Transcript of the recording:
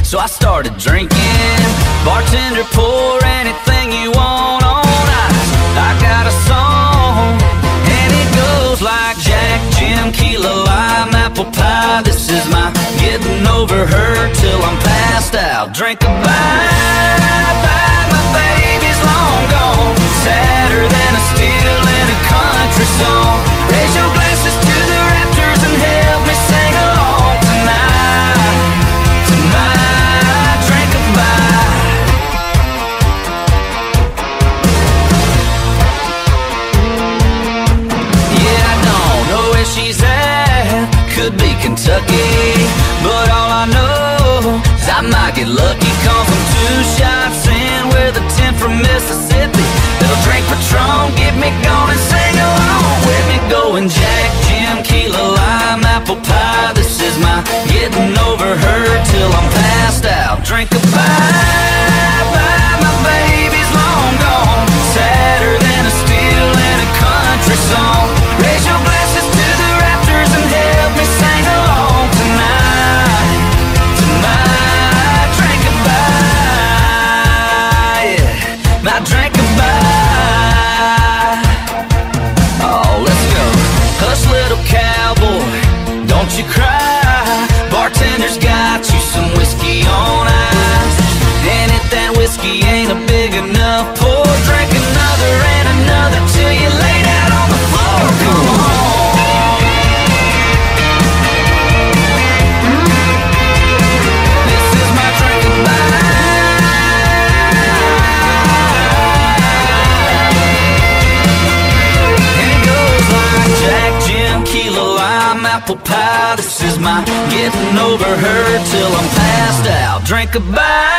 so I started drinking. Bartender, pour anything you want on ice. I got a song, and it goes like Jack, Jim, Kilo, lime, apple pie. This is my getting over her till I'm passed out. Drink a bye, bye, my baby's long gone. Sadder than a steel in a country song. Raise your glasses to the Raptors and help me sing along tonight. Tonight, drink a bye. Yeah, I don't know where she's at, could be Kentucky, but all I know is I might get lucky. Come from 2 shots in with a 10 from Mississippi. They'll drink Patron, get me going and sing along with me. Going Jack, Jim, Kilo, lime, apple pie. This is my getting over her till I'm passed out. Drink a bye, bye, my baby's long gone. Sadder than a steel in a country song. Raise your glasses to the Raptors and help me sing along tonight. Tonight, drink a bye, yeah, my drink a bye. Oh, let's go. Hush, little cowboy, don't you cry. Bartender's got you some whiskey on ice, and if that whiskey ain't a big enough pour, drink another and another till you laid out on the floor. Come on. This is my drink of and it goes like Jack, Jim, Kilo, lime, apple pie. This is my getting over her till I'm passed out. Drink a bye.